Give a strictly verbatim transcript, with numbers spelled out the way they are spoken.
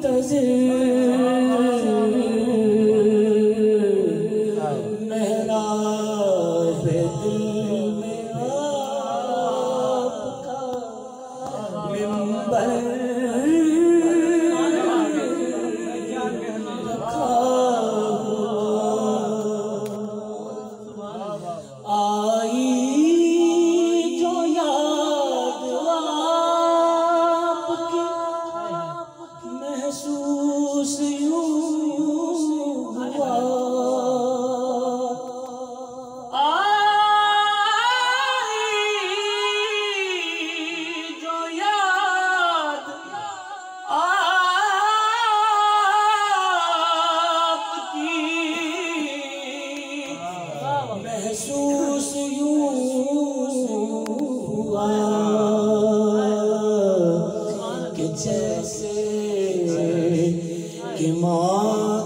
मुंतज़िर मेहराब दिल में आपका मिंबर रखा हुआ। आई जो याद आपकी महसूस यूं हुआ। महसूस यूं हुआ कि जैसे कि माँ